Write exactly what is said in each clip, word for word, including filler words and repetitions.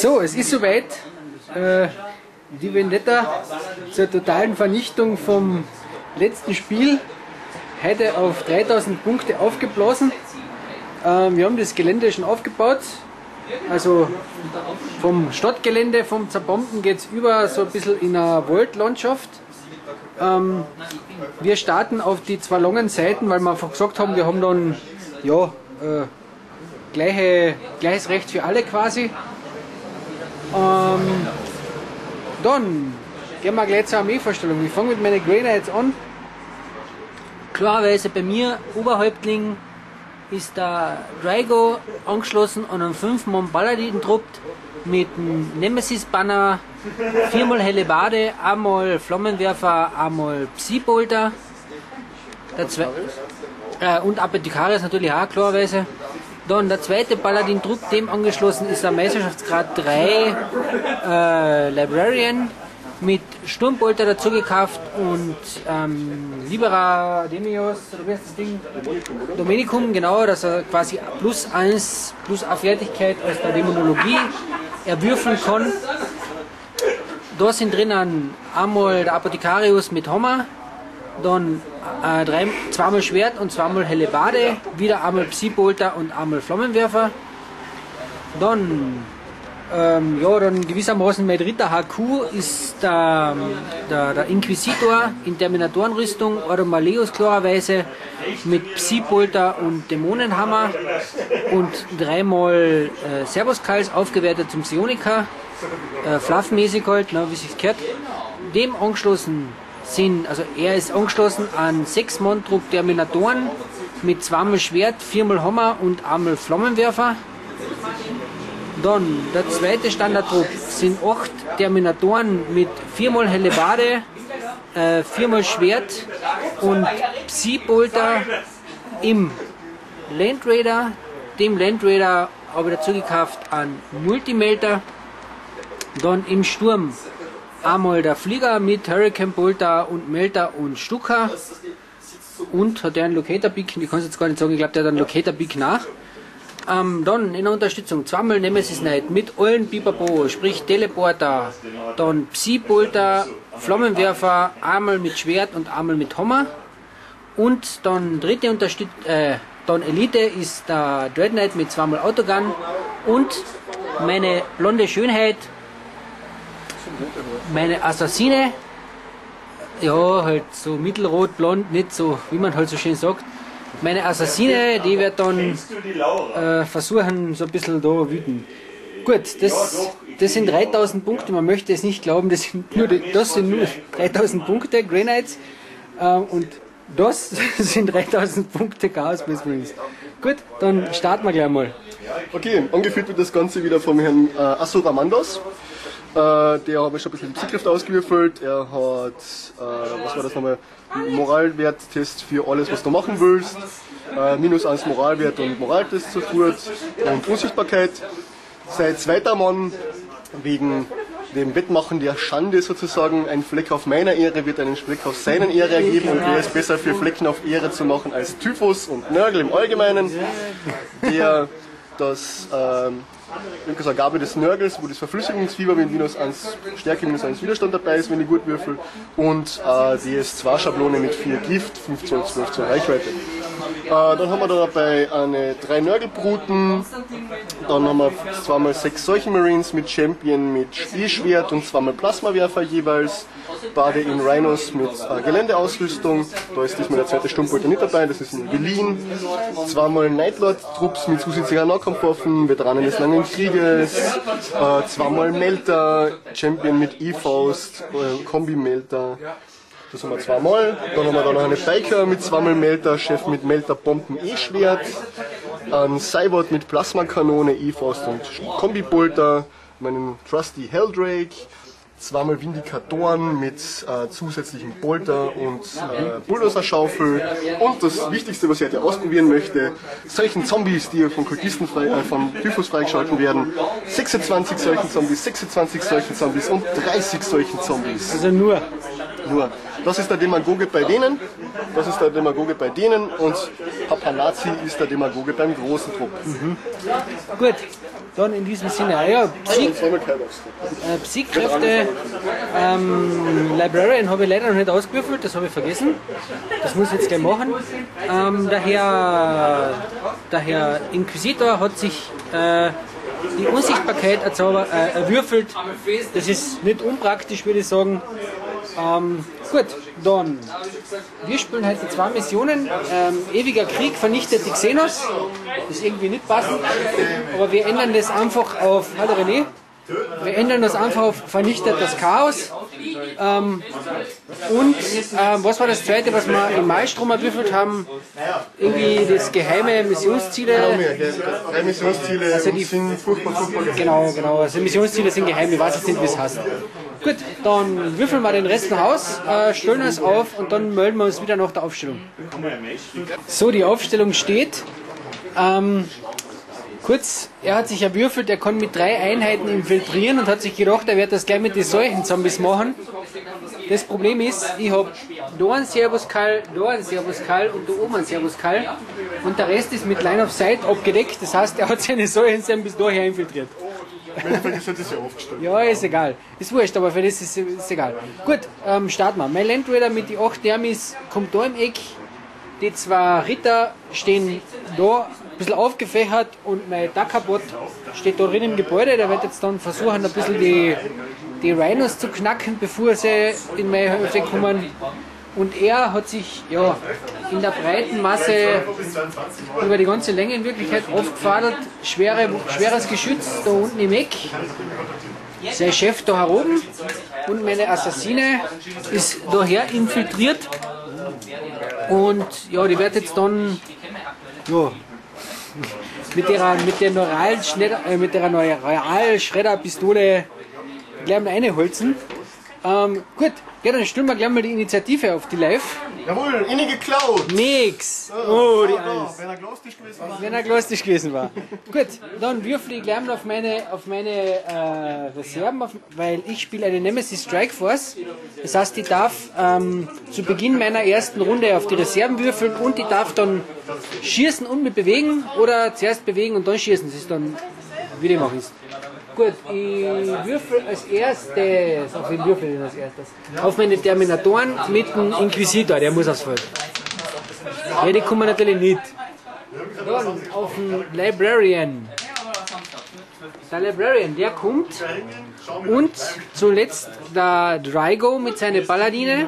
So, es ist soweit. Äh, die Vendetta zur totalen Vernichtung vom letzten Spiel. Heute auf dreitausend Punkte aufgeblasen. Ähm, wir haben das Gelände schon aufgebaut. Also vom Stadtgelände, vom Zerbomben geht es über so ein bisschen in eine Waldlandschaft. Ähm, wir starten auf die zwei langen Seiten, weil wir einfach gesagt haben, wir haben dann ja, äh, gleiche, gleiches Recht für alle quasi. Ähm, dann gehen wir gleich zur Armeevorstellung. Ich fange mit meinen Grey Knights an. Klarerweise bei mir, Oberhäuptling, ist der Drago angeschlossen an einen fünf Mann Paladin-Trupp mit einem Nemesis-Banner, viermal Hellebarde, einmal Flammenwerfer, einmal Psi-Bolter äh, und Apothekarius natürlich auch, klarerweise. Dann der zweite Paladin-Trupp, dem angeschlossen ist der Meisterschaftsgrad drei äh, Librarian mit Sturmbolter dazu gekauft und ähm, Libera Demios, oder wie heißt das Ding? Dominicum, genau, dass er quasi plus eins, plus eine Fertigkeit aus der Dämonologie erwürfeln kann. Da sind drinnen einmal der Apothekarius mit Hammer, dann äh, drei, zweimal Schwert und zweimal Hellebarde, wieder einmal Psi-Bolter und einmal Flammenwerfer. Dann Ähm, ja, dann gewissermaßen mein dritter H Q ist der, der, der Inquisitor in Terminatorenrüstung, Audomaleus klarerweise, mit Psi-Bolter und Dämonenhammer und dreimal äh, Servus-Kals aufgewertet zum Psionika, äh, fluffmäßig halt, na, wie sich's gehört. Dem angeschlossen sind, also er ist angeschlossen an sechs Mann Trupp Terminatoren mit zweimal Schwert, viermal Hammer und einmal Flammenwerfer. Dann der zweite Standardtrupp sind acht Terminatoren mit viermal Hellebarde, äh, viermal Schwert und Psi-Bolter im Land Raider. Dem Land Raider habe ich dazu gekauft an Multimelter. Dann im Sturm einmal der Flieger mit Hurricane Bolter und Melter und Stuka. Und hat er einen Locator Peak, ich kann es jetzt gar nicht sagen, ich glaube der hat einen Locator Peak nach. Ähm, dann in der Unterstützung zweimal Nemesis Knight mit allen Pipapo, sprich Teleporter, dann Psi-Bolter, Flammenwerfer, einmal mit Schwert und einmal mit Hammer. Und dann dritte Unterstützung, äh, dann Elite ist der Dread Knight mit zweimal Autogun und meine blonde Schönheit, meine Assassine, ja halt so mittelrot, blond, nicht so, wie man halt so schön sagt. Meine Assassine, die wird dann äh, versuchen, so ein bisschen da wüten. Gut, das, das sind dreitausend Punkte, man möchte es nicht glauben, das sind nur, die, das sind nur dreitausend Punkte, Grey Knights, äh, und das sind dreitausend Punkte Chaos Space Marines. Gut, dann starten wir gleich mal. Okay, angeführt wird das Ganze wieder vom Herrn äh, Assuramandos. Äh, der hat mir schon ein bisschen die Psykräfte ausgewürfelt. Er hat, äh, was war das nochmal, Moralwerttest für alles, was du machen willst. Äh, minus eins Moralwert und Moraltest sofort und Unsichtbarkeit. Sein zweiter Mann, wegen dem Wettmachen der Schande sozusagen, ein Fleck auf meiner Ehre wird einen Fleck auf seinen Ehre ergeben und er ist besser für Flecken auf Ehre zu machen als Typhus und Nörgel im Allgemeinen. Der das ähm, eine Gabe des Nörgels, wo das Verflüssigungsfieber mit minus eins Stärke, minus eins Widerstand dabei ist, wenn die gut würfel. Und äh, die S zwei Schablone mit vier Gift, fünf Zoll, zwölf Zoll Reichweite. Äh, dann haben wir da dabei eine drei Nörgelbruten. Dann haben wir zweimal sechs solche Marines mit Champion mit E-Schwert und zweimal Plasmawerfer jeweils. Bade in Rhinos mit äh, Geländeausrüstung. Da ist diesmal der zweite Sturmbolter nicht dabei, das ist ein Velin. Zweimal Nightlord-Trupps mit zusätzlicher Nahkampfwaffen, Veteranen des langen Krieges. Äh, zweimal Melter, Champion mit E-Faust, äh, Kombi-Melter. Das haben wir zweimal. Dann haben wir da noch eine Biker mit zweimal Melter, Chef mit Melter, Bomben, E-Schwert. Ein Cybot mit Plasmakanone, E-Faust und Kombi-Bolter. Meinen Trusty Helldrake. Zweimal Vindikatoren mit äh, zusätzlichem Bolter und äh, Bulldozer-Schaufel. Und das Wichtigste, was ich heute ausprobieren möchte, solchen Zombies, die von Kultisten frei, äh, von Typhus freigeschalten werden. sechsundzwanzig solchen Zombies, sechsundzwanzig solchen Zombies und dreißig solchen Zombies. Also nur. Nur. Das ist der Demagoge bei denen, das ist der Demagoge bei denen und Papa Nazi ist der Demagoge beim großen Trupp. Mhm. Gut. Dann in diesem Sinne, ah ja, Psy äh, Psy-Kräfte, ähm, Librarian habe ich leider noch nicht ausgewürfelt, das habe ich vergessen. Das muss ich jetzt gleich machen. Ähm, der, Herr, der Herr Inquisitor hat sich äh, die Unsichtbarkeit erzauber, äh, erwürfelt. Das ist nicht unpraktisch, würde ich sagen. Ähm, gut, dann. Wir spielen heute zwei Missionen. Ähm, Ewiger Krieg vernichtet die Xenos. Das ist irgendwie nicht passend. Aber wir ändern das einfach auf. Hallo René. Wir ändern das einfach auf vernichtet das Chaos. Ähm, und ähm, was war das zweite, was wir im Maelstrom erwürfelt haben? Irgendwie das geheime Missionsziele. Drei Missionsziele also die, sind furchtbar, furchtbar. Genau, genau. Also Missionsziele sind geheim. Ich weiß jetzt nicht, wie es heißt. Gut, dann würfeln wir den Rest nach Haus, äh, stellen es auf und dann melden wir uns wieder nach der Aufstellung. So, die Aufstellung steht. Ähm, kurz, er hat sich erwürfelt, er kann mit drei Einheiten infiltrieren und hat sich gedacht, er wird das gleich mit den Seuchen-Zombies machen. Das Problem ist, ich habe da einen Servuskall, da einen Servuskall und da oben einen Servuskall und der Rest ist mit Line of Sight abgedeckt, das heißt, er hat seine Seuchen-Zombies daher infiltriert. Das hat es ja aufgestellt. Ja, ist egal. Ist wurscht, aber für das ist, ist egal. Gut, ähm, starten wir. Mein Land Raider mit den acht Thermis kommt da im Eck. Die zwei Ritter stehen da ein bisschen aufgefächert und mein Dakabot steht da drin im Gebäude. Der wird jetzt dann versuchen, ein bisschen die, die Rhinos zu knacken, bevor sie in meine Hälfte kommen. Und er hat sich ja, in der breiten Masse über die ganze Länge in Wirklichkeit aufgefadelt. Schwere, schweres Geschütz da unten im Eck. Sein Chef da heroben. Und meine Assassine ist daher infiltriert. Und ja, die wird jetzt dann ja, mit der, mit der Neural äh, mit der Neural-Schredder-Pistole gleich mal reinholzen. Ähm, gut, ja, dann stellen wir gleich mal die Initiative auf die Live. Jawohl, innig geklaut. Nix. Oh, die da, da. Eins. Wenn er glastisch gewesen war. Wenn er glastisch gewesen war. Gut, dann würfel ich gleich mal auf meine, auf meine äh, Reserven, auf, weil ich spiele eine Nemesis Strike Force. Das heißt, ich darf ähm, zu Beginn meiner ersten Runde auf die Reserven würfeln und ich darf dann schießen und mich bewegen oder zuerst bewegen und dann schießen. Das ist dann, wie die machen ist. Gut, ich würfel als erstes, auf wen würfel ich denn als erstes? Auf meine Terminatoren mit dem Inquisitor, der muss aufs Feld. Ja, die kommen natürlich nicht. Dann auf den Librarian. Der Librarian, der kommt. Und zuletzt der Drygo mit seinen Paladine.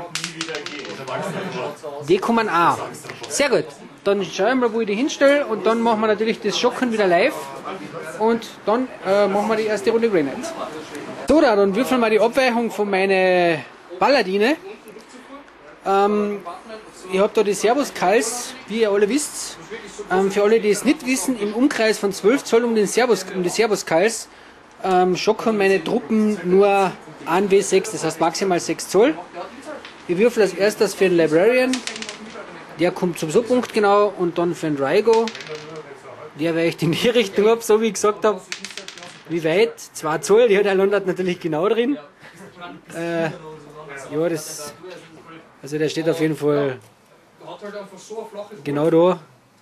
Die kommen auch. Sehr gut. Dann schauen wir mal, wo ich die hinstelle und dann machen wir natürlich das Schocken wieder live und dann äh, machen wir die erste Runde Grey Knights. So, da, dann würfeln wir die Abweichung von meinen Paladine. Ähm, ich habe da die Servus-Kals, wie ihr alle wisst. Ähm, für alle, die es nicht wissen, im Umkreis von zwölf Zoll um, den Servus, um die Servus-Kals ähm, schocken meine Truppen nur ein W sechs, das heißt maximal sechs Zoll. Ich würfel als erstes für den Librarian. Der kommt sowieso punktgenau und dann für den Drygo. Der weicht in die Richtung ab, so wie ich gesagt habe. Wie weit? zwei Zoll, ja, der landet natürlich genau drin. Äh, ja, das. Also der steht auf jeden Fall genau da.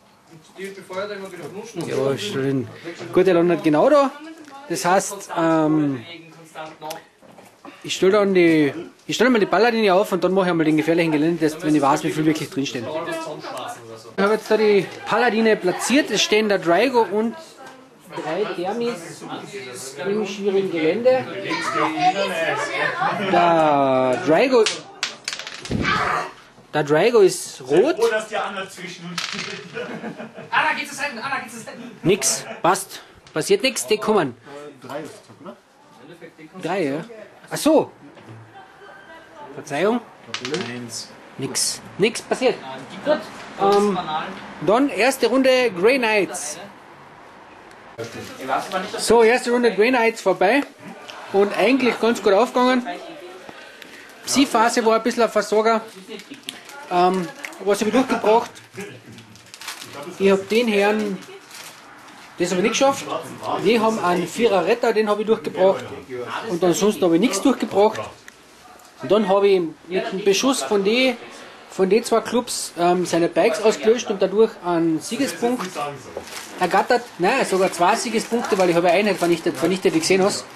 Ja, ist drin. Gut, der landet genau da. Das heißt, ähm, ich stelle dann die. Ich stelle mal die Paladine auf und dann mache ich einmal den gefährlichen Geländetest, wenn ich weiß, wie viel wirklich drinstehen. Ich habe jetzt da die Paladine platziert. Es stehen der Drygo und drei Thermis im schwierigen Gelände. Der Drygo, der Drygo ist rot. Nix, passt. Passiert nichts, die kommen. Drei, ja? Ach so. Verzeihung? Eins. Nix. Nix passiert. Gut. Ähm, dann erste Runde Grey Knights. So, erste Runde Grey Knights vorbei. Und eigentlich ganz gut aufgegangen. Psy-Phase war ein bisschen ein Versorger. Ähm, was habe ich durchgebracht? Ich habe den Herrn, das habe ich nicht geschafft. Die haben einen Vierer Retter, den habe ich durchgebracht. Und ansonsten habe ich nichts durchgebracht. Und dann habe ich mit dem Beschuss von den von den zwei Clubs ähm, seine Bikes ausgelöscht und dadurch einen Siegespunkt ergattert. Nein, sogar zwei Siegespunkte, weil ich habe eine Einheit vernichtet, vernichtet, wie gesehen hast.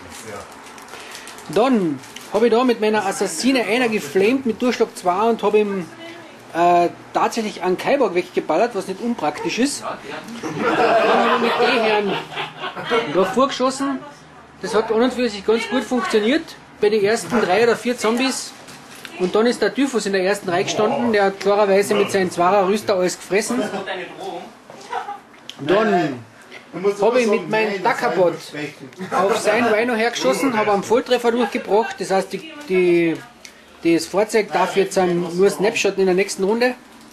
Dann habe ich da mit meiner Assassine einer geflamed mit Durchschlag zwei und habe ihm äh, tatsächlich einen Kaiborg weggeballert, was nicht unpraktisch ist. Dann habe ich mit den Herren da vorgeschossen. Das hat an und für sich ganz gut funktioniert bei den ersten drei oder vier Zombies. Und dann ist der Typhus in der ersten Reihe gestanden, der hat klarerweise mit seinen Zwarer Rüster alles gefressen. Dann habe ich mit meinem Dakabot auf sein Rhino hergeschossen, habe einen Volltreffer durchgebracht, das heißt, die, die, das Fahrzeug darf jetzt nur Snapshot in der nächsten Runde.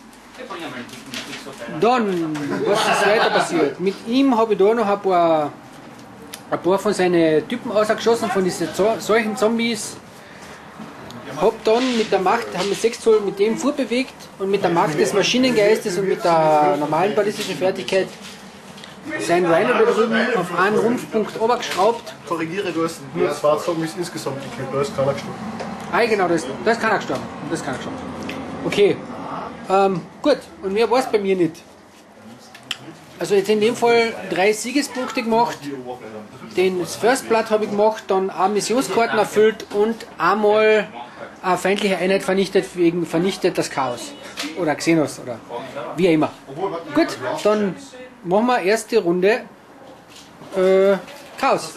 Dann, was ist weiter passiert? Mit ihm habe ich da noch ein paar, ein paar von seinen Typen ausgeschossen, von diesen solchen Zombies. Hab dann mit der Macht, haben wir sechs Zoll mit dem vorbewegt und mit der Macht des Maschinengeistes und mit der normalen ballistischen Fertigkeit sein Rhino da drüben auf einen Rumpfpunkt obergeschraubt. Korrigiere, du hast nur zwei Zombies insgesamt gekillt, da ist keiner gestorben. Ah, genau, da ist, da ist keiner gestorben. Da ist keiner gestorben. Okay, ähm, gut, und mehr war es bei mir nicht. Also jetzt in dem Fall drei Siegespunkte gemacht, den das First Blood habe ich gemacht, dann auch Missionskarten erfüllt und einmal eine feindliche Einheit vernichtet wegen vernichtet das Chaos. Oder Xenos oder wie auch immer. Gut, dann machen wir erste Runde äh, Chaos.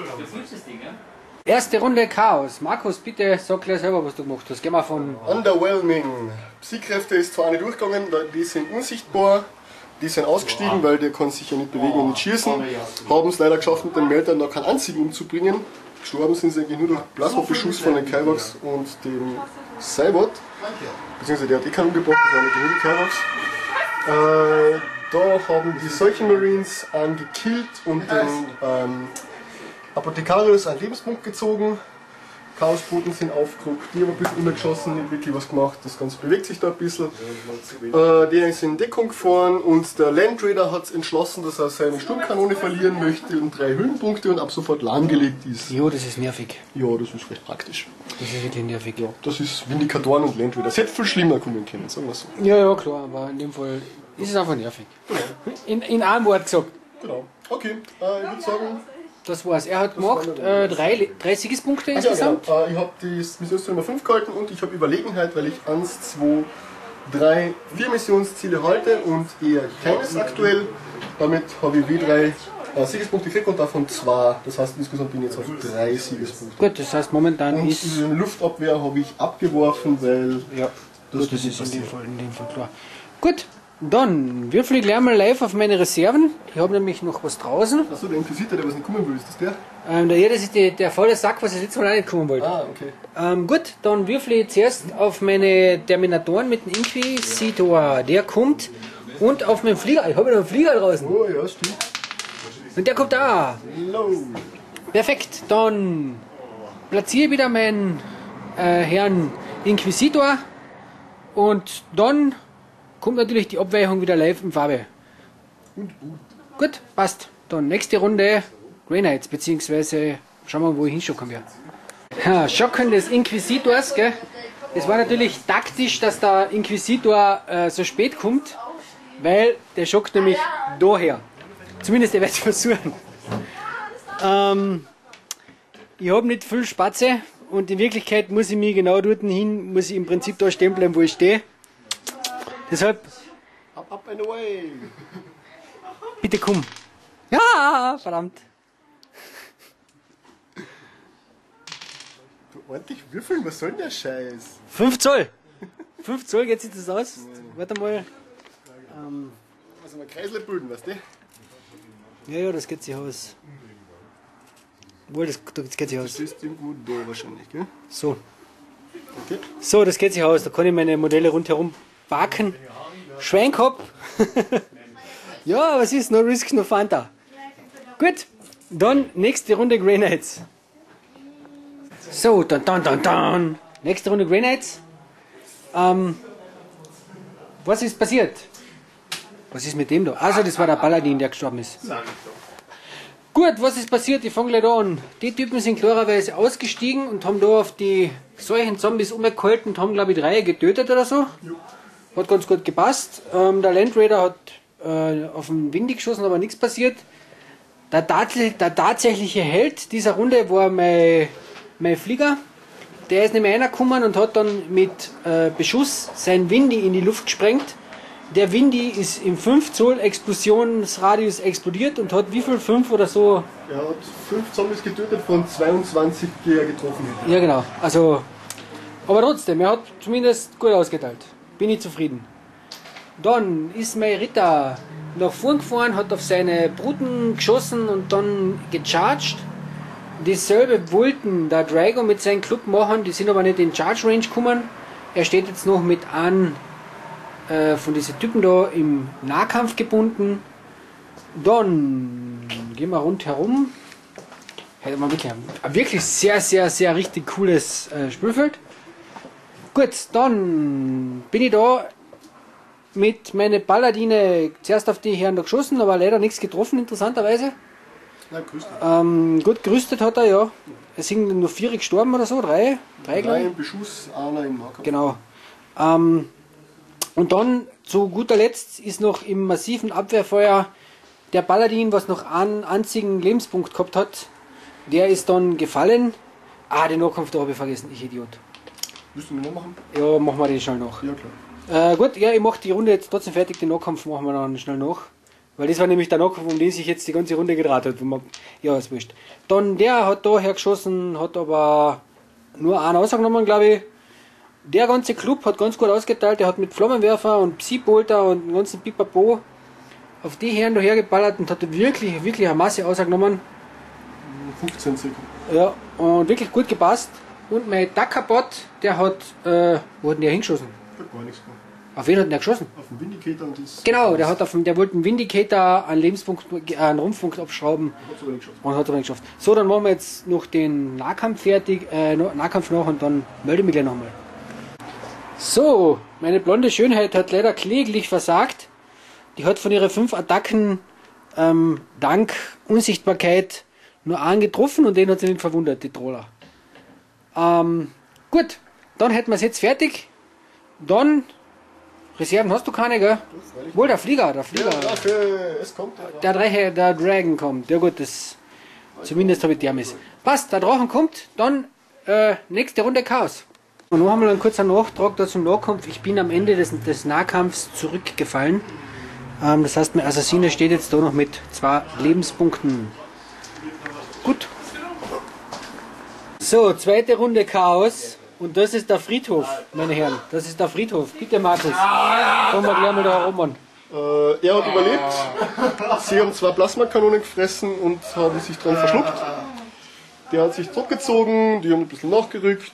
Erste Runde Chaos. Markus, bitte sag gleich selber, was du gemacht hast. Gehen wir von... Underwhelming. Psychkräfte ist zwar eine durchgegangen, die sind unsichtbar. Die sind ausgestiegen, weil der kann sich ja nicht bewegen und nicht schießen. Haben es leider geschafft, mit dem Meltdown noch keinen einzigen umzubringen. Gestorben sind sie eigentlich nur durch Plasmabeschuss von den Kaibox und dem Cybot. Beziehungsweise der hat eh keinen umgebracht, das waren nicht nur die Kaibox. Äh, da haben die solchen Marines einen gekillt und den ähm, Apothekarius einen Lebenspunkt gezogen. Chaosboten sind aufgerückt, die haben ein bisschen immer geschossen, nicht wirklich was gemacht, das Ganze bewegt sich da ein bisschen. Äh, die sind in Deckung gefahren und der Land Raider hat entschlossen, dass er seine Sturmkanone verlieren möchte und drei Höhenpunkte und ab sofort lahmgelegt ist. Jo, das ist nervig. Ja, das ist recht praktisch. Das ist wirklich nervig. Ja, das ist Vindikatoren und Land Raider. Das hätte viel schlimmer kommen können, sagen wir so. Ja, ja, klar, aber in dem Fall ist es einfach nervig. In, in einem Wort gesagt. Genau. Okay, äh, ich würde sagen... Das war's. Er hat gemacht äh, drei, drei Siegespunkte Ach ja, insgesamt. genau. Äh, ich habe die Missionsziel Nummer fünf gehalten und ich habe Überlegenheit, weil ich eins, zwei, drei, vier Missionsziele halte und eher keines aktuell. Damit habe ich wie drei äh, Siegespunkte gekriegt und davon zwei. Das heißt, insgesamt bin ich jetzt auf drei Siegespunkte. Gut, das heißt momentan Und ist... diese Luftabwehr habe ich abgeworfen, weil... Ja, das, das ist in dem, Fall, in dem Fall klar. Gut, dann würfel ich gleich mal live auf meine Reserven. Ich habe nämlich noch was draußen. Achso, der Inquisitor, der was nicht kommen will, ist das der? Ähm, der, das ist die, der faule Sack, was ich letztes Mal auch nicht kommen wollte. Ah, okay. Ähm, gut, dann würfel ich zuerst auf meine Terminatoren mit dem Inquisitor. Der kommt. Und auf meinen Flieger. Ich habe noch einen Flieger draußen. Oh ja, stimmt. Und der kommt da. Low. Perfekt, dann platziere ich wieder meinen äh, Herrn Inquisitor. Und dann kommt natürlich die Abweichung wieder live in Farbe. Gut, gut. Gut, passt. Dann nächste Runde Grey Knights, beziehungsweise schauen wir mal, wo ich hinschocken werde. Ja, Schocken des Inquisitors, gell? Es war natürlich taktisch, dass der Inquisitor äh, so spät kommt, weil der schockt nämlich daher. Zumindest er wird es versuchen. Ähm, ich habe nicht viel Spatze und in Wirklichkeit muss ich mich genau dort hin, muss ich im Prinzip da stehen bleiben, wo ich stehe. Deshalb, Up, up and away. bitte komm. Ja, verdammt. Du ordentlich würfeln, was soll denn der Scheiß? fünf Zoll. fünf Zoll, geht sich das aus? Warte mal. Ähm, Also mal Kreisle bilden, weißt du? ja, ja, das geht sich aus. Wohl, das, das geht sich aus. Das ist irgendwo da wahrscheinlich, gell? So. Okay. So, das geht sich aus. Da kann ich meine Modelle rundherum backen. Schweinkopf. Ja, was ist? No risk, no Fanta. Gut, dann nächste Runde Grey Knights. So, dann, dann, dann, dann. Nächste Runde Grey Knights. Ähm, was ist passiert? Was ist mit dem da? Also, das war der Paladin, der gestorben ist. Gut, was ist passiert? Ich fange gleich da an. Die Typen sind klarerweise ausgestiegen und haben da auf die solchen Zombies umgehalten und haben, glaube ich, drei getötet oder so. hat ganz gut gepasst. Ähm, der Land Raider hat äh, auf den Windy geschossen, aber nichts passiert. Der, tats der tatsächliche Held dieser Runde war mein, mein Flieger. Der ist nämlich reingekommen und hat dann mit äh, Beschuss sein Windy in die Luft gesprengt. Der Windy ist im fünf Zoll Explosionsradius explodiert und hat wie viel? fünf oder so? Er hat fünf Zombies getötet von zweiundzwanzig, die er getroffen hat. Ja, genau. Also, aber trotzdem, er hat zumindest gut ausgeteilt. Bin ich zufrieden. Dann ist mein Ritter nach vorn gefahren, hat auf seine Bruten geschossen und dann gecharged. Dasselbe wollten der Drago mit seinem Club machen, die sind aber nicht in Charge Range gekommen. Er steht jetzt noch mit einem äh, von diesen Typen da im Nahkampf gebunden. Dann gehen wir rundherum. Hätte man wirklich ein wirklich sehr, sehr, sehr richtig cooles äh, Spielfeld. Gut, dann bin ich da mit meinen Paladine zuerst auf die Herren da geschossen, aber leider nichts getroffen, interessanterweise. Ja, gerüstet. Ähm, gut gerüstet hat er, ja. Es sind nur vier gestorben oder so, drei. Drei, Drei im Beschuss, einer im Nahkampf. Genau. Ähm, und dann zu guter Letzt ist noch im massiven Abwehrfeuer der Paladin, was noch einen einzigen Lebenspunkt gehabt hat, der ist dann gefallen. Ah, den Nahkampf, da habe ich vergessen, ich Idiot. Willst du den noch machen? Ja, machen wir den schnell noch. Ja, klar. Äh, gut, ja, ich mache die Runde jetzt trotzdem fertig, den Nahkampf machen wir dann schnell noch. Weil das war nämlich der Nahkampf, um den sich jetzt die ganze Runde gedreht hat. Wo man, ja, ist wurscht. Dann der hat da hergeschossen, hat aber nur einen ausgenommen, glaube ich. Der ganze Club hat ganz gut ausgeteilt, der hat mit Flammenwerfer und Psy-Bolter und den ganzen Pipapo auf die Herren da hergeballert und hat wirklich, wirklich eine Masse ausgenommen. fünfzehn Sekunden. Ja, und wirklich gut gepasst. Und mein Duckerbot, der hat, äh, wo hat denn der hingeschossen? Hat gar nichts gemacht. Auf wen hat denn der geschossen? Auf den Vindicator und das. Genau, der hat auf dem, der wollte einen Vindicator einen Lebenspunkt, äh, einen Rumpfpunkt abschrauben Hat aber nicht geschafft. und hat aber nicht geschafft. So, dann machen wir jetzt noch den Nahkampf fertig, äh, Nahkampf nach und dann melde ich mich gleich nochmal. So, meine blonde Schönheit hat leider kläglich versagt. Die hat von ihren fünf Attacken ähm, dank Unsichtbarkeit nur einen getroffen und den hat sie nicht verwundert, die Troller. Ähm, gut, dann hätten wir es jetzt fertig. Dann, Reserven hast du keine, gell? Wohl, der Flieger, der Flieger. Ja, dafür, es kommt. Der, Drache, der Dragon kommt. Ja gut, das, zumindest habe ich der Miss. Passt, der Drachen kommt, dann äh, nächste Runde Chaos. Und noch einmal ein kurzer Nachtrag da zum Nahkampf. Ich bin am Ende des, des Nahkampfs zurückgefallen. Ähm, das heißt, mein Assassine steht jetzt da noch mit zwei Lebenspunkten. Gut. So, zweite Runde Chaos. Und das ist der Friedhof, meine Herren. Das ist der Friedhof. Bitte, Markus. Kommen wir gleich mal da herum an. Äh, er hat überlebt. Sie haben zwei Plasmakanonen gefressen und haben sich dran verschluckt. Der hat sich zurückgezogen, die haben ein bisschen nachgerückt.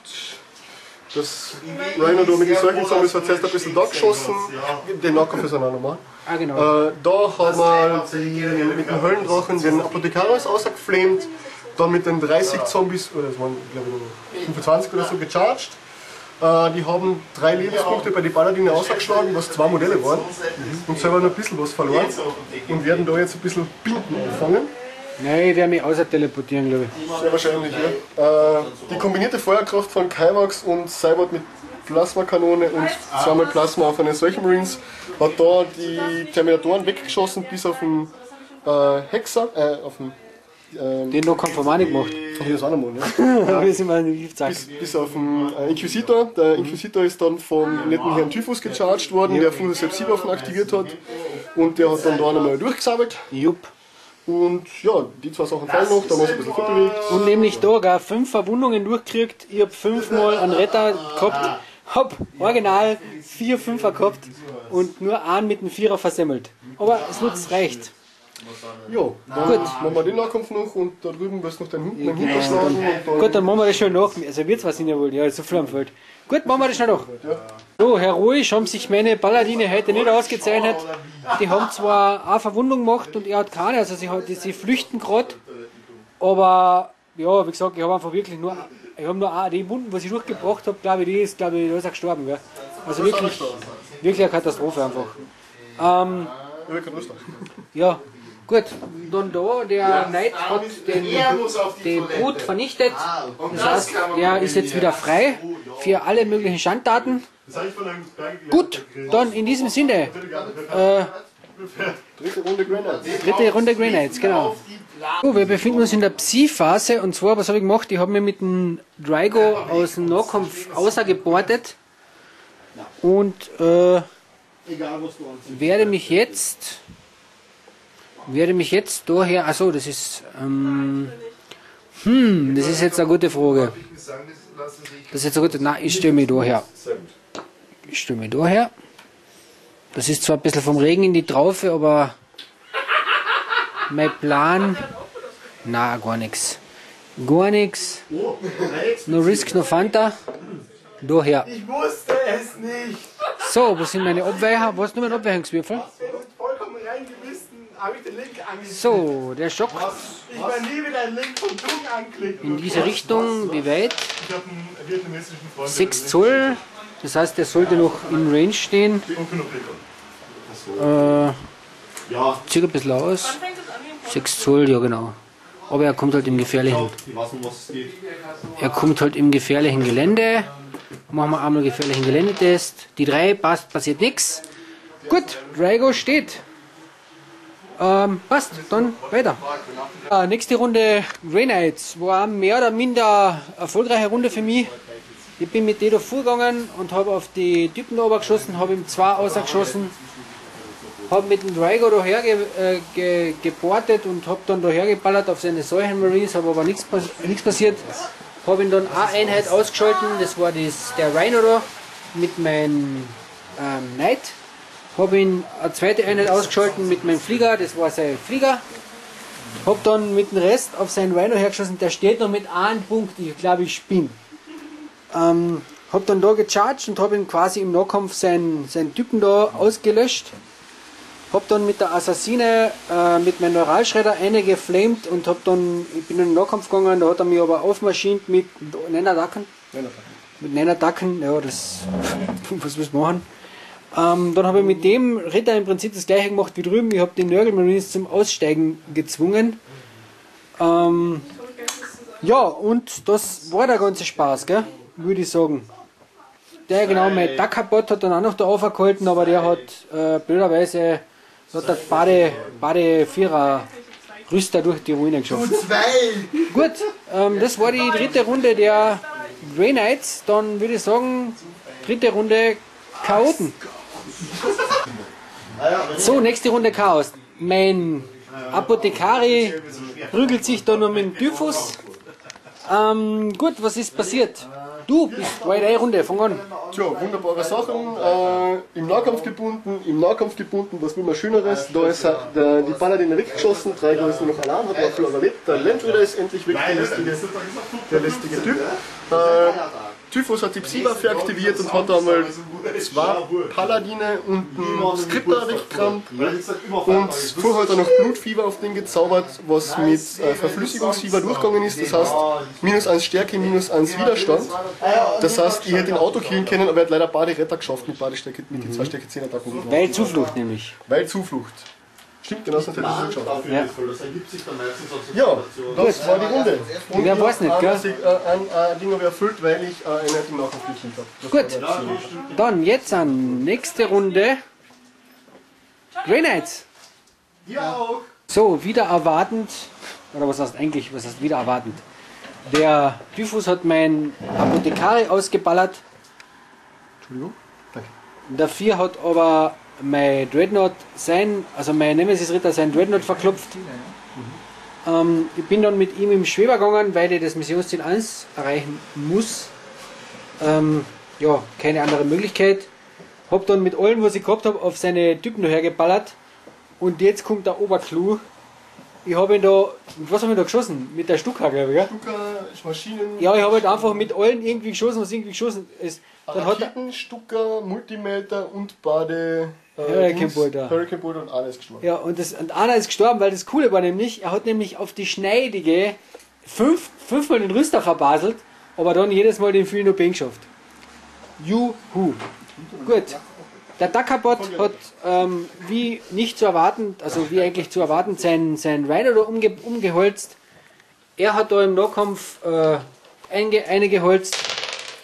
Das Rhino da mit den Circle Zombies hat zuerst ein bisschen da geschossen. Den Nahkampf ist auch normal. Ah, genau. Äh, da haben wir die, mit dem Höllendrachen den Apothekarius ausgeflamed. Dann mit den dreißig Zombies, oder das waren glaube ich fünfundzwanzig oder so, gecharged. Äh, die haben drei Lebenspunkte bei den Paladine ausgeschlagen, was zwei Modelle waren. Und selber noch ein bisschen was verloren. Und werden da jetzt ein bisschen Binden anfangen. Nein, ich werde mich außer teleportieren, glaube ich. Sehr wahrscheinlich, ja. Äh, die kombinierte Feuerkraft von Kaivax und Cybot mit Plasmakanone und zweimal Plasma auf einen solchen Marines hat da die Terminatoren weggeschossen bis auf den äh, Hexer, äh, auf den ähm, Den Nahkampf haben wir auch nicht gemacht. Ach, das ist auch noch mal, ne? Ja. Wir sind mal in Zack. bis, bis auf den äh, Inquisitor. Der Inquisitor ist dann vom netten Herrn Typhus gecharged worden, der vorher selbst die Waffen aktiviert hat. Und der hat dann da nochmal durchgesabbelt. Jupp. Und ja, die zwei Sachen fallen noch, da haben wir uns ein bisschen vorbewegt. Und nämlich da gar fünf Verwundungen durchgekriegt. Ich habe fünfmal einen Retter gehabt. Hab original vier Fünfer gehabt und nur einen mit einem Vierer versemmelt. Aber es nutzt reicht. Ja, dann Gut. machen wir den Nahkampf noch und da drüben wirst du noch deinen Hund Ja, ja, genau, hinterschlagen. Und dann Gut, dann machen wir das schnell nach. Also wird's was in der wohl. Ja, ist so viel am Feld. Gut, machen wir das schnell nach. So, heroisch haben sich meine Paladine heute nicht ausgezeichnet. Die haben zwar eine Verwundung gemacht und er hat keine, also sie, hat- sie flüchten gerade. Aber ja, wie gesagt, ich habe einfach wirklich nur, ich habe nur eine, die Wunden, was ich durchgebracht habe, glaube ich, die ist, glaube ich, da ist er gestorben. Gell? Also wirklich, wirklich eine Katastrophe einfach. Ähm, Ja, ich kann Lust. ja, gut. Dann da, der Knight hat den, den Brut vernichtet. Das heißt, der ist jetzt wieder frei für alle möglichen Schandtaten. Gut, dann in diesem Sinne. Äh, Dritte Runde Grenades. dritte Runde Grey Knights, genau. So, wir befinden uns in der Psi-Phase und zwar, was habe ich gemacht? Ich habe mir mit dem Drygo aus dem Nahkampf außergebordet und äh, werde mich jetzt werde mich jetzt daher, achso, das ist ähm, hm, das ist jetzt eine gute Frage. Das ist jetzt eine gute, nein, ich stelle mich daher. Ich stelle mich daher. Das ist zwar ein bisschen vom Regen in die Traufe, aber mein Plan, na gar nichts. Gar nichts. No Risk, no Fanta. Daher. Ich wusste es nicht. So, wo sind meine Abweicher? Wo ist nur mein Abweichungswürfel? Vollkommen reingebissen, habe ich den Link angeklickt. So, der Schock Ich werde nie wieder einen Link vom Dung anklicken. in diese Richtung, wie weit? Ich habe einen vietnamesischen Freund. sechs Zoll. Das heißt, der sollte noch in Range stehen. Äh, zieht ein bisschen aus. sechs Zoll, ja genau. Aber er kommt halt im gefährlichen. Er kommt halt im gefährlichen Gelände. Machen wir einmal gefährlichen Geländetest. Die drei passt, passiert nichts. Gut, Drygo steht. Ähm, passt, dann weiter. Äh, nächste Runde Grey Knights. War mehr oder minder erfolgreiche Runde für mich. Ich bin mit Dedo vorgegangen und habe auf die Typen da geschossen, habe ihm zwei ausgeschossen. Habe mit dem Drygo daher ge, äh, ge, geportet und habe dann daher geballert auf seine Säulen Marines, habe aber nichts nichts passiert. Habe ihn dann eine Einheit ausgeschalten, das war das, der Rhino da mit meinem ähm, Knight. Habe ihn eine zweite Einheit ausgeschalten mit meinem Flieger, das war sein Flieger. Habe dann mit dem Rest auf seinen Rhino hergeschossen, der steht noch mit einem Punkt, ich glaube ich spinne. Ähm, habe dann da gecharged und habe ihn quasi im Nahkampf seinen, seinen Typen da ausgelöscht. Hab dann mit der Assassine äh, mit meinem Neuralschredder eine geflamed und hab dann, ich bin in den Nahkampf gegangen, da hat er mich aber aufmaschint mit Nenattacken. Mit Nenattacken, ja, das, was willst du machen? Ähm, dann habe ich mit dem Ritter im Prinzip das gleiche gemacht wie drüben, ich habe die Nurgle Marines zum Aussteigen gezwungen. Ähm, ja, und das war der ganze Spaß, gell, würde ich sagen. Der genau, mein Duckerbot hat dann auch noch da aufgehalten, aber der hat äh, blöderweise hat der Bade, Bade Vierer Rüster durch die Ruine geschafft. Gut, ähm, das war die dritte Runde der Grey Knights. Dann würde ich sagen, dritte Runde Chaoten. So, nächste Runde Chaos. Mein Apothekari prügelt sich da noch mit dem Typhus. Ähm, gut, was ist passiert? Du bist bei der Runde, fang an. Tja, wunderbare Sachen. Äh, Im Nahkampf gebunden, im Nahkampf gebunden, was will man Schöneres? Da ist er, der, die Baller den weggeschossen, drei ist nur noch allein, hat auch viel überlebt. Der Landrider ist endlich weg, der lästige, der lästige Typ. Äh, Typhus hat die Psi-Waffe aktiviert und hat einmal zwei Paladine und einen Skripter weggekramt. Und vorher hat er noch Blutfieber auf den gezaubert, was mit äh, Verflüssigungsfieber durchgegangen ist. Das heißt, minus eins Stärke, minus eins Widerstand. Das heißt, ich hätte ihn Auto killen können, aber er hat leider beide Retter geschafft mit, beide Stärke, mit den zwei Stärke zehn Attacken. Weil Zuflucht nämlich. Weil Zuflucht. Stimmt, genau, sonst hätte ich es geschafft. Ja. Ja, das war die Runde. Und Wer weiß nicht, gell? ein, ein, ein Ding habe ich erfüllt, weil ich äh, eine im Nahkampf gekillt habe. Gut, dann jetzt an nächste Runde Grey Knights. So, wieder erwartend, oder was heißt eigentlich, was heißt wieder erwartend? Der Typhus hat mein Apothekari ausgeballert. Entschuldigung. Danke. Der vier hat aber mein Dreadnought sein, also mein Nemesis-Ritter sein Dreadnought verklopft. Ähm, ich bin dann mit ihm im Schweber gegangen, weil ich das Missionsziel eins erreichen muss. Ähm, ja, keine andere Möglichkeit. Hab dann mit allem, was ich gehabt habe, auf seine Typen dahergeballert. Und jetzt kommt der Oberclou. Ich habe ihn da, mit was habe ich da geschossen? Mit der Stuckhacke, gell? Stucker, Maschinen. Ja, ich habe halt einfach mit allen irgendwie geschossen, was irgendwie geschossen ist. Dann hat er, Raketen, Stucker, Multimelter und Bade. Äh, Hurricane Dings, Bolter. Hurricane Bolter und alles gestorben. ja, und, das, und einer ist gestorben, weil das Coole war nämlich, er hat nämlich auf die Schneidige fünf, fünfmal den Rüster verbaselt, aber dann jedes Mal den vielen O P geschafft. Juhu. Gut. Der Duckerbot hat, ähm, wie nicht zu erwarten, also wie eigentlich zu erwarten, sein, sein Rider da umge, umgeholzt. Er hat da im Nahkampf äh, einge, eingeholzt.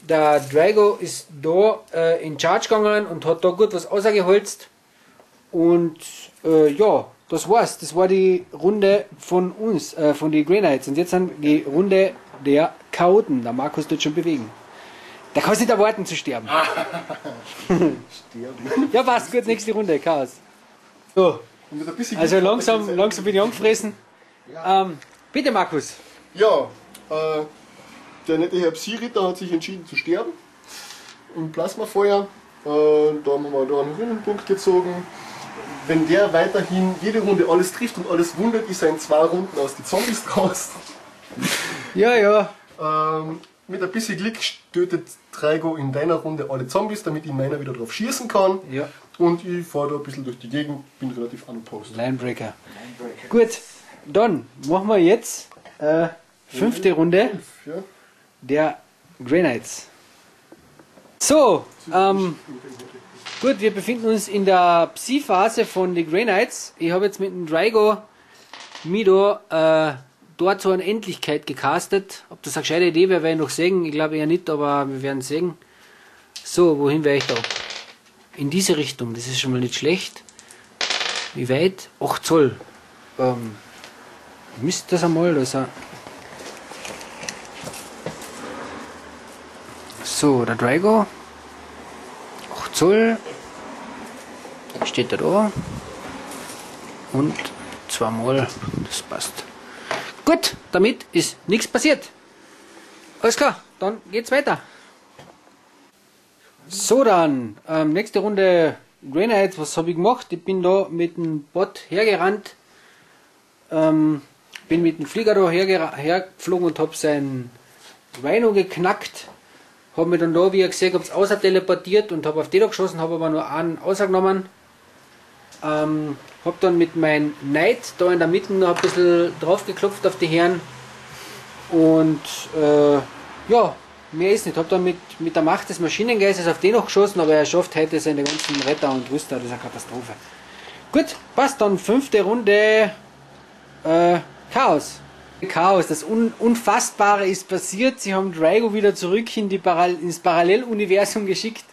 der Drago ist da äh, in Charge gegangen und hat da gut was ausgeholzt. Und äh, ja, das war's. Das war die Runde von uns, äh, von den Grey Knights. Und jetzt haben die Runde der Chaoten. Der Markus tut schon bewegen. Der kann sich nicht erwarten zu sterben. Sterben. Ja, passt gut, nächste Runde, Chaos. So, Und mit ein bisschen also Glück langsam, hat er langsam bin ich angefressen. Ähm, bitte, Markus. Ja, äh, der nette Herr Psi-Ritter hat sich entschieden zu sterben. Im Plasmafeuer. Äh, da haben wir da einen Rundenpunkt gezogen. Wenn der weiterhin jede Runde alles trifft und alles wundert, ist er in zwei Runden aus die Zombies draußen. Ja, ja. Ähm, mit ein bisschen Glück tötet Drago in deiner Runde alle Zombies, damit ich meiner wieder drauf schießen kann. Ja. Und ich fahre da ein bisschen durch die Gegend, bin relativ unpost. Linebreaker. Gut, dann machen wir jetzt äh, fünfte Runde Ja. der Grey Knights. So, ähm, gut, wir befinden uns in der Psi-Phase von den Grey Knights. Ich habe jetzt mit dem Drago mich da äh, dort zur Unendlichkeit gecastet. Ob das eine gescheite Idee wäre, werde ich noch sehen. Ich glaube eher nicht, aber wir werden sehen. So, wohin wäre ich da? In diese Richtung, das ist schon mal nicht schlecht. Wie weit? acht Zoll. Ähm, misst das einmal, das er. So, der Drago. acht Zoll. Steht er da. Und zweimal. Das passt. Gut, damit ist nichts passiert. Alles klar, dann geht's weiter. So, dann, ähm, nächste Runde Grey Knights. Was habe ich gemacht? Ich bin da mit dem Bot hergerannt. Ähm, bin mit dem Flieger da hergera- hergeflogen und habe sein Rhino geknackt. Habe mich dann da, wie ihr gesehen habt, außer teleportiert und habe auf den da geschossen, habe aber nur einen außergenommen. Ähm, habe dann mit meinem Knight da in der Mitte noch ein bisschen drauf geklopft auf die Herren. Und äh, ja, mehr ist nicht. Habe dann mit, mit der Macht des Maschinengeistes auf den noch geschossen, aber er schafft heute seine ganzen Retter und Rüster. Das ist eine Katastrophe. Gut, passt dann. Fünfte Runde äh, Chaos. Chaos, das Un Unfassbare ist passiert. Sie haben Drago wieder zurück in die Paral ins Paralleluniversum geschickt.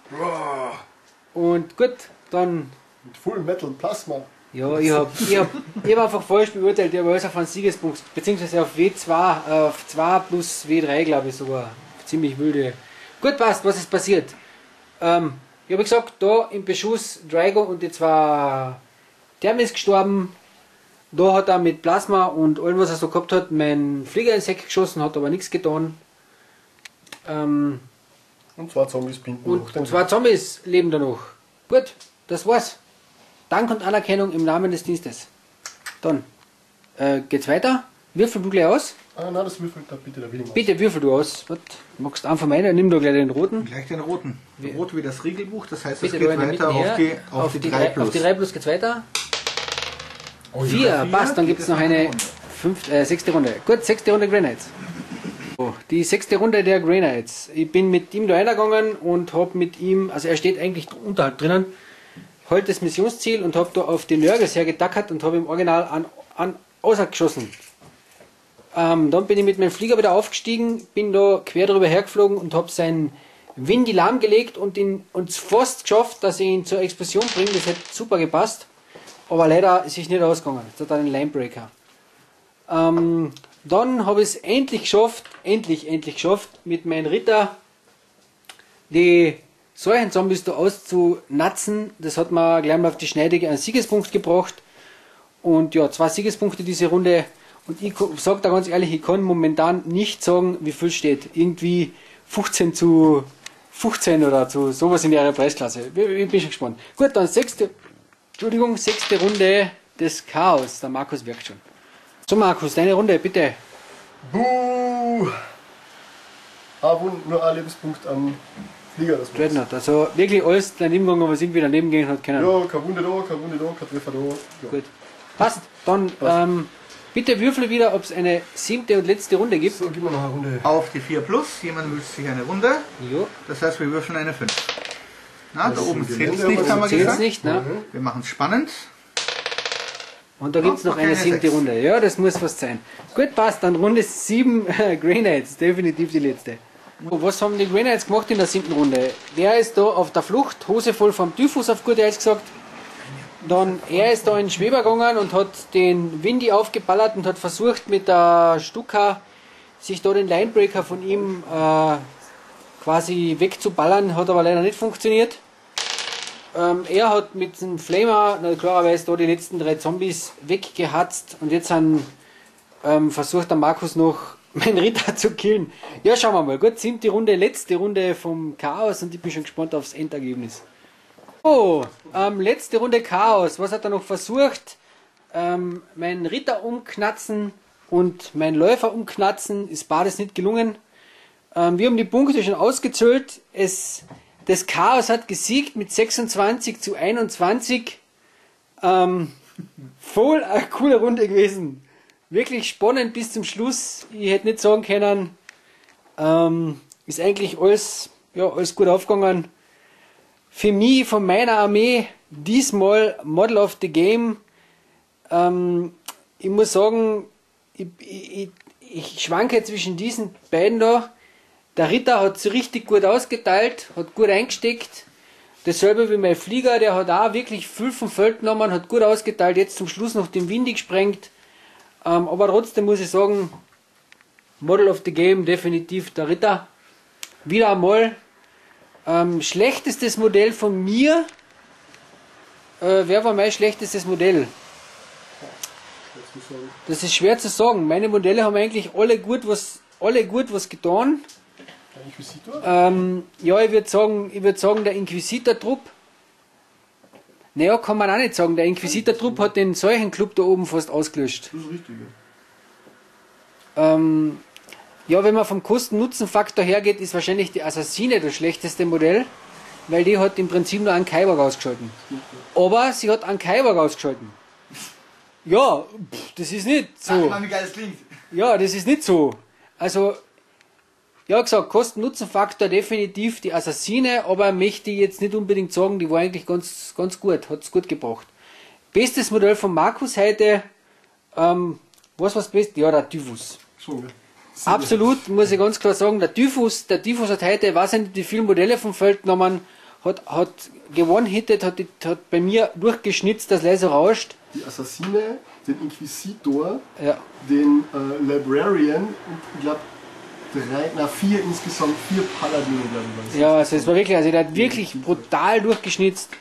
Und gut, dann. Mit Full Metal Plasma. Ja, ich habe ich hab, ich hab einfach falsch beurteilt. Ich habe alles auf einen Siegespunkt, beziehungsweise auf W zwei, auf zwei plus W drei, glaube ich sogar. Ziemlich wilde. Gut, passt, was ist passiert? Ähm, ich habe gesagt, da im Beschuss Drago und die zwei Thermis gestorben. Da hat er mit Plasma und allem, was er so gehabt hat, meinen Flieger ins Heck geschossen, hat aber nichts getan. Ähm, Und zwei Zombies binden und noch. zwei Zombies leben da noch. Gut, das war's. Dank und Anerkennung im Namen des Dienstes. Dann äh, geht's weiter. Würfel du gleich aus. Ah, nein, das würfelt da bitte der Willi aus. Bitte würfel du aus. Was? Magst du einfach meinen? Nimm doch gleich den roten. Gleich den roten. Rot wie das Regelbuch, das heißt, es Bitte geht da in der weiter Mitte her. auf die, auf die drei plus. Auf die drei plus geht's weiter. Oh, vier, passt, dann geht gibt es es noch noch eine eine Runde. fünfte, äh, sechste Runde. Gut, sechste Runde Grey Knights. So, die sechste Runde der Grey Knights. Ich bin mit ihm da reingegangen und habe mit ihm, also er steht eigentlich unterhalb drinnen, halt das Missionsziel und habe da auf die Nörgels hergetackert und habe im Original an, an ausgeschossen. Ähm, dann bin ich mit meinem Flieger wieder aufgestiegen, bin da quer drüber hergeflogen und habe seinen Windy lahmgelegt und ihn uns fast geschafft, dass ich ihn zur Explosion bringe. Das hätte super gepasst. Aber leider ist es nicht ausgegangen. Das hat einen Linebreaker. Ähm, dann habe ich es endlich geschafft, endlich, endlich geschafft, mit meinem Ritter die solchen Zombies da auszunatzen. Das hat mir gleich mal auf die Schneide einen Siegespunkt gebracht. Und ja, zwei Siegespunkte diese Runde. Und ich sage da ganz ehrlich, ich kann momentan nicht sagen, wie viel steht. Irgendwie fünfzehn zu fünfzehn oder zu sowas in der Preisklasse. Ich bin schon gespannt. Gut, dann sechste, Entschuldigung, sechste Runde des Chaos. Der Markus wirkt schon. So Markus, deine Runde, bitte. Buh! Ah, wund- nur ein Lebenspunkt am Flieger. Das war's. Dreadnought. Also wirklich alles daneben gegangen, was irgendwie daneben gehen hat können. Ja, keine Wunde da, keine Wunde da, kein Treffer da. Ja. Gut. Passt. Dann ähm, bitte würfel wieder, ob es eine siebte und letzte Runde gibt. So, gib mir noch eine Runde. Auf die vier plus, jemand wünscht sich eine Runde. Jo. Das heißt, wir würfeln eine fünf. Na, da oben sind zählt es die nicht, Länder, haben wir aber Zählt's gesagt. nicht, ne? Wir machen es spannend. Und da gibt es noch eine keine siebte sechs. Runde. Ja, das muss was sein. Gut, passt. Dann Runde sieben Grey Knights. Definitiv die letzte. Was haben die Gewinner jetzt gemacht in der siebten Runde? Der ist da auf der Flucht, Hose voll vom Typhus auf gut Deutsch gesagt. Dann er ist da in den Schweber gegangen und hat den Windy aufgeballert und hat versucht mit der Stuka sich da den Linebreaker von ihm äh, quasi wegzuballern, hat aber leider nicht funktioniert. Ähm, er hat mit dem Flamer na, klarerweise da die letzten drei Zombies weggehatzt und jetzt haben, ähm, versucht der Markus noch meinen Ritter zu killen. Ja, schauen wir mal. Gut, siebte Runde, letzte Runde vom Chaos und ich bin schon gespannt aufs Endergebnis. Oh, ähm, letzte Runde Chaos. Was hat er noch versucht? Ähm, meinen Ritter umknatzen und meinen Läufer umknatzen. Ist beides nicht gelungen. Ähm, wir haben die Punkte schon ausgezählt. Es, das Chaos hat gesiegt mit sechsundzwanzig zu einundzwanzig. Ähm, voll eine coole Runde gewesen. Wirklich spannend bis zum Schluss. Ich hätte nicht sagen können, ähm, ist eigentlich alles, ja, alles gut aufgegangen. Für mich, von meiner Armee, diesmal Model of the Game. Ähm, ich muss sagen, ich, ich, ich schwanke zwischen diesen beiden da. Der Ritter hat so richtig gut ausgeteilt, hat gut eingesteckt. Dasselbe wie mein Flieger, der hat auch wirklich viel vom Feld genommen, hat gut ausgeteilt, jetzt zum Schluss noch den Windy gesprengt. Ähm, aber trotzdem muss ich sagen, Model of the Game definitiv der Ritter. Wieder einmal. Ähm, schlechtestes Modell von mir. Äh, wer war mein schlechtestes Modell? Das ist schwer zu sagen. Meine Modelle haben eigentlich alle gut was, alle gut was getan. Der Inquisitor? Ähm, ja, ich würde sagen, ich würd sagen, der Inquisitor-Trupp. Naja, kann man auch nicht sagen. Der Inquisitor-Trupp hat den Seuchenclub da oben fast ausgelöscht. Das ist richtig, ja. Ähm, ja, wenn man vom Kosten-Nutzen-Faktor hergeht, ist wahrscheinlich die Assassine das schlechteste Modell, weil die hat im Prinzip nur einen Kyborg ausgeschalten. Aber sie hat einen Kyborg ausgeschalten. Ja, pff, das ist nicht so. Sag mal, wie geil das klingt. Ja, das ist nicht so. Also, ja gesagt, Kosten-Nutzen-Faktor definitiv die Assassine, aber möchte ich jetzt nicht unbedingt sagen, die war eigentlich ganz, ganz gut, hat es gut gebracht. Bestes Modell von Markus heute, ähm, was war das Beste? Ja, der Typhus. So, ja. Absolut, muss ich ganz klar sagen, der Typhus, der Typhus hat heute, ich weiß nicht, wie viele Modelle vom Feld genommen, hat, hat gewonnen-hittet, hat, hat bei mir durchgeschnitzt, das Laser rauscht. Die Assassine, den Inquisitor, Ja. den äh, Librarian und ich glaube drei, na vier insgesamt, vier Paladine, glaube ich. Ja, also es war wirklich, also der hat wirklich brutal durchgeschnitzt.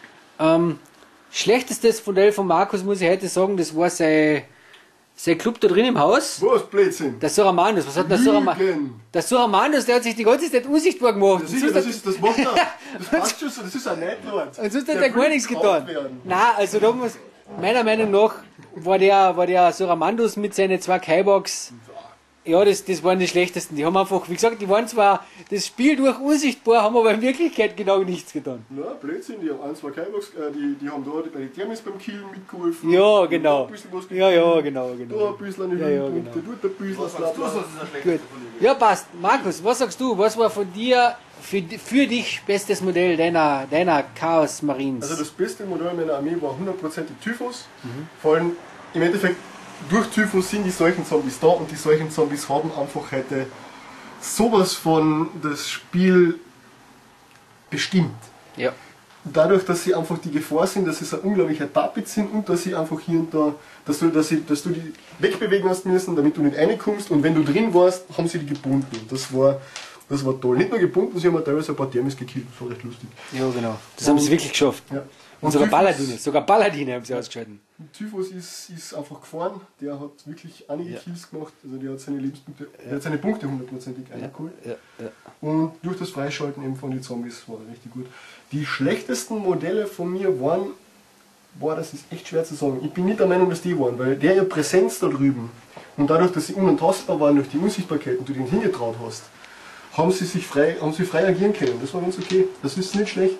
Ähm, schlechtestes Modell von Markus, muss ich heute sagen, das war sein, sein Club da drin im Haus. Was Blödsinn? Der Suramanus, was hat der Suramanus? Lügen. Der Suramanus, der hat sich die ganze Zeit unsichtbar gemacht. Das Und ist, sonst das, hat- ist, das macht er. Das passt schon so, das ist ein Nightlord. Und sonst hat Der er gar will nichts gekauft getan. werden. Nein, also da muss, meiner Meinung nach war der, war der Suramandus mit seinen zwei Kyborgs, ja, das, das waren die schlechtesten. Die haben einfach, wie gesagt, die waren zwar das Spiel durch unsichtbar, haben aber in Wirklichkeit genau nichts getan. Na, Blödsinn, die haben ein, zwei Kyborgs, äh, die, die haben da bei den Thermis beim Killen mitgeholfen. Ja, Da genau. ein bisschen was Ja, ja, gegeben. genau, Da genau. ein bisschen eine Ja, ja, Höhenpunkte, genau. dort ein bisschen Was was sagst du, was Blabla. ist das Gut. schlechteste von dir? Ja, passt. Markus, was sagst du? Was war von dir für, für dich bestes Modell deiner, deiner Chaos Marines? Also das beste Modell meiner Armee war hundertprozentig Typhus. Vor allem im Endeffekt durch Typhus sind die solchen Zombies da und die solchen Zombies haben einfach heute sowas von das Spiel bestimmt. ja. Dadurch, dass sie einfach die Gefahr sind, dass sie so ein unglaublicher Tapet sind und dass sie einfach hier und da, dass du, dass sie, dass du die wegbewegen hast müssen, damit du nicht reinkommst und wenn du drin warst, haben sie die gebunden. Das war, das war toll. Nicht nur gebunden, sie haben auch teilweise ein paar Thermis gekillt, das war recht lustig. Ja, genau. Das haben sie wirklich geschafft. Ja. Und sogar Typhus- Paladine, sogar Paladine haben sie ausgeschalten. Typhus ist, ist einfach gefahren, der hat wirklich einige Ja. Kills gemacht, also der hat seine Lebenspunkte, der hat seine Punkte hundertprozentig eingeholt. Ja, ja. Und durch das Freischalten eben von den Zombies war er richtig gut. Die schlechtesten Modelle von mir waren, boah, das ist echt schwer zu sagen. Ich bin nicht der Meinung, dass die waren, weil der ihre Präsenz da drüben und dadurch, dass sie unantastbar waren durch die Unsichtbarkeit und du den hingetraut hast, haben sie sich frei, haben sie frei agieren können. Das war ganz okay. Das ist nicht schlecht.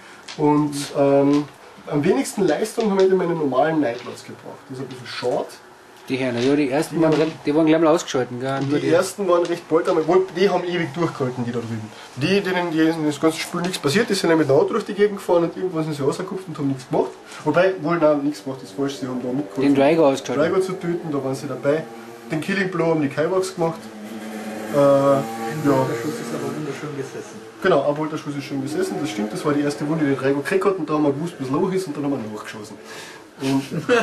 Und ähm, am wenigsten Leistung haben wir meine normalen Nightlords gebracht. Das ist ein bisschen short. Die Herren, ja, die ersten waren, re- die waren gleich mal ausgeschalten. Gell? Und Nur die ersten waren recht bald einmal, wohl, die haben ewig durchgehalten, die da drüben. Die, denen die in das ganze Spiel nichts passiert ist, sind ja mit dem Auto durch die Gegend gefahren und irgendwann sind sie rausgekupft und haben nichts gemacht. Wobei, wohl, nein, nichts gemacht, das ist falsch, sie haben da mitgeholfen. Den Drago ausgeschaltet. Drago zu töten, da waren sie dabei. Den Killing Blow haben die Kyborgs gemacht. Äh, ja. Der Schuss ist aber wunderschön gesessen. Genau, ein Bolter Schuss ist schon gesessen, das stimmt, das war die erste Wunde, die der Reigo gekriegt hat und da haben wir gewusst, was los ist und dann haben wir nachgeschossen. Und,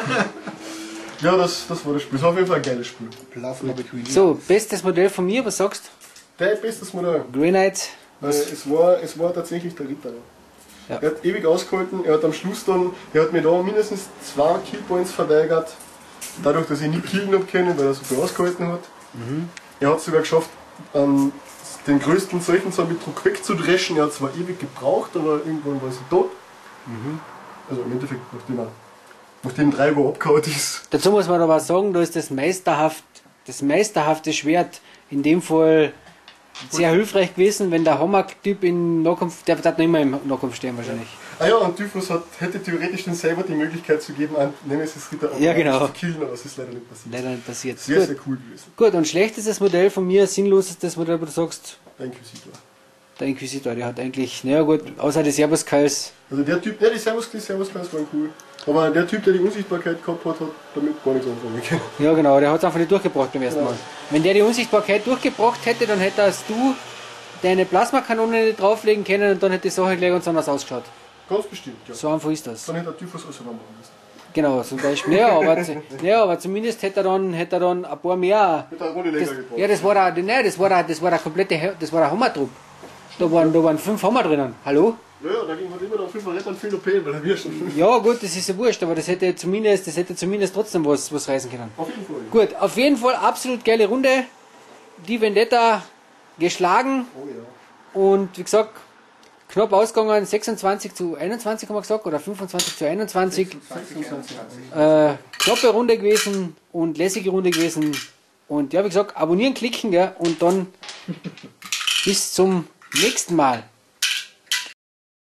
ja, das, das war das Spiel. Das war auf jeden Fall ein geiles Spiel. Plasma between. So, bestes Modell von mir, was sagst du? Dein bestes Modell. Grey Knight. Äh, es, war, es war tatsächlich der Ritter. Ja. Ja. Er hat ewig ausgehalten, er hat am Schluss dann, er hat mir da mindestens zwei Killpoints verweigert, dadurch, dass ich nicht killen habe können, weil er so viel ausgehalten hat. Mhm. Er hat es sogar geschafft, ähm, den größten solchen so mit Druck wegzudreschen. Er hat zwar ewig gebraucht, aber irgendwann war sie tot. Mhm. Also im Endeffekt, nachdem er nachdem drei Uhr abgehauen ist. Dazu muss man aber sagen, da ist das meisterhaft, das meisterhafte Schwert in dem Fall sehr hilfreich gewesen, wenn der Hammer-Typ in Nahkampf, der wird noch immer im Nahkampf stehen wahrscheinlich. Ah ja, und Typhus hat, hätte theoretisch dann selber die Möglichkeit zu geben, einen Nemesis-Ritter Ja, genau. zu killen, aber das ist leider nicht passiert. Leider nicht passiert. Sehr, Gut. sehr cool gewesen. Gut, und schlechtestes Modell von mir, sinnlosestes Modell, wo du sagst, Der Inquisitor. der Inquisitor, der hat eigentlich, naja gut, außer des Servus-Kals, Also der Typ, ja, die Servus, die Servus-Class waren cool. Aber der Typ, der die Unsichtbarkeit gehabt hat, hat damit gar nichts anfangen können. ja genau, der hat es einfach nicht durchgebracht beim ersten Mal. Wenn der die Unsichtbarkeit durchgebracht hätte, dann hättest du deine Plasmakanone nicht drauflegen können und dann hätte die Sache gleich ganz anders ausgeschaut. Ganz bestimmt, ja. So einfach ist das. Dann hätte der Typhus auch selber machen müssen. Genau, zum Beispiel. Ja, aber, zu- ja, aber zumindest hätte er dann, hätte er dann ein paar mehr. Mit einer Runde länger Das, gebraucht. ja, das war der, nein, das war der, das war der komplette, He- das war der Hammertrupp. Da waren, da waren fünf Hammer drinnen. Hallo? Ja, ja, da ging halt immer noch fünf Rettern viel O P, weil er wir schon. Ja, gut, das ist ja wurscht, aber das hätte zumindest, das hätte zumindest trotzdem was, was reißen können. Auf jeden Fall. Gut, auf jeden Fall absolut geile Runde. Die Vendetta geschlagen Oh ja. und wie gesagt, knapp ausgegangen, sechsundzwanzig zu einundzwanzig haben wir gesagt, oder fünfundzwanzig zu einundzwanzig. Äh, knappe Runde gewesen und lässige Runde gewesen. Und ja, wie gesagt, abonnieren, klicken, gell, und dann bis zum nächsten Mal.